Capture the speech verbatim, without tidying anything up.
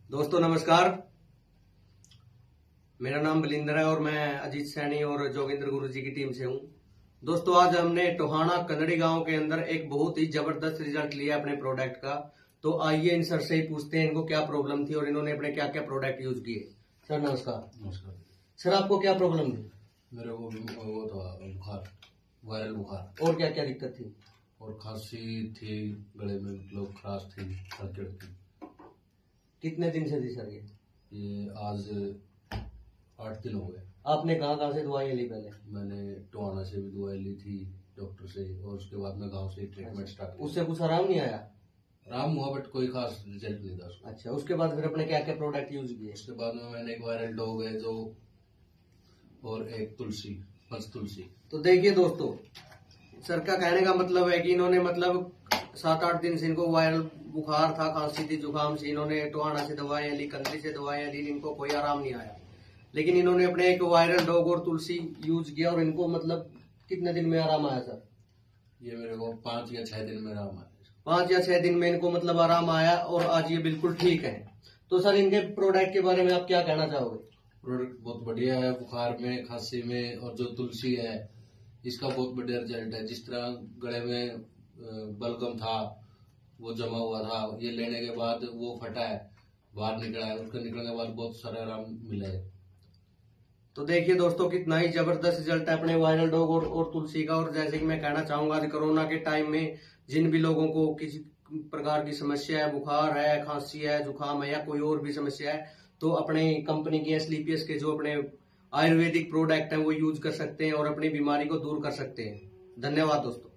दोस्तों नमस्कार, मेरा नाम बलिंदर है और मैं अजीत सैनी और जोगिंद्र गुरु जी की टीम से हूं। दोस्तों आज हमने टोहाना कनड़ी गांव के अंदर एक बहुत ही जबरदस्त रिजल्ट लिया अपने प्रोडक्ट का। तो आइए इन सर से ही पूछते हैं इनको क्या प्रॉब्लम थी और इन्होंने अपने क्या क्या प्रोडक्ट यूज किए। सर नमस्कार। नमस्कार सर आपको क्या प्रॉब्लम थी? मेरे को वो था बुखार, वायरल बुखार। और क्या क्या दिक्कत थी? और खांसी थी, गले में मतलब खराश थी, हल्की थी। कितने दिन से थी सर ये? ये आज आठ दिन हो गए। आपने कहाँ कहाँ से दवाई ली? पहले मैंने टोहाना से भी दवाई ली थी डॉक्टर से, और उसके बाद मैं गांव से ट्रीटमेंट स्टार्ट किया। उससे कुछ आराम नहीं आया? आराम हुआ बट कोई खास रिजल्ट नहीं था उसका। अच्छा, उसके बाद फिर अपने क्या क्या प्रोडक्ट यूज किए? उसके बाद में मैंने एक वायरल डॉग है जो, और एक तुलसी, पंच तुलसी। तो देखिए दोस्तों, सर का कहने का मतलब है कि इन्होंने मतलब सात आठ दिन से इनको वायरल बुखार था, खांसी थी, जुकाम से, इन्होंने टोहाना से दवाएं ली, कंत्री से दवाएं ली, इनको कोई आराम नहीं आया। लेकिन इन्होंने अपने एक वायरल डॉग और तुलसी यूज किया और इनको मतलब कितने दिन में आराम आया सर? ये मेरे को पांच या छह दिन में आराम आया। पांच या छह दिन में इनको मतलब आराम आया और आज ये बिल्कुल ठीक है। तो सर इनके प्रोडक्ट के बारे में आप क्या कहना चाहोगे? प्रोडक्ट बहुत बढ़िया है बुखार में, खांसी में, और जो तुलसी है इसका बहुत बढ़िया रिजल्ट है। जिस तरह गले में बलगम था, वो जमा हुआ था, ये लेने के बाद वो फटा है, बाहर निकला है, उसके निकलने के बाद बहुत सारा आराम मिला है। तो देखिए दोस्तों, कितना ही जबरदस्त रिजल्ट है अपने वायरल डॉग और, और तुलसी का। और जैसे कि मैं कहना चाहूंगा कि कोरोना के टाइम में जिन भी लोगों को किसी प्रकार की समस्या है, बुखार है, खांसी है, जुकाम है या कोई और भी समस्या है, तो अपने कंपनी के एसलीपीएस के जो अपने आयुर्वेदिक प्रोडक्ट हैं वो यूज कर सकते हैं और अपनी बीमारी को दूर कर सकते हैं। धन्यवाद दोस्तों।